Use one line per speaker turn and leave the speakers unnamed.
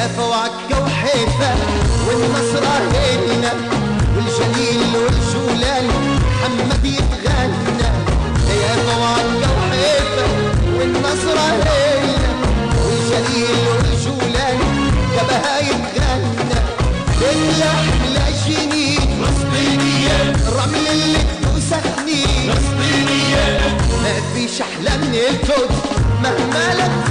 يافا وعكا وحيفا والنصر هيلنا، والجليل والجولان محمد يتغنى. يافا وعكا وحيفا والنصر هيلنا، والجليل والجولان جبهة يتغنى. بالأحلى جنين
فلسطينية،
الرمل اللي تدوسه سنين
فلسطينية،
ما فيش أحلى من القدس مهما لف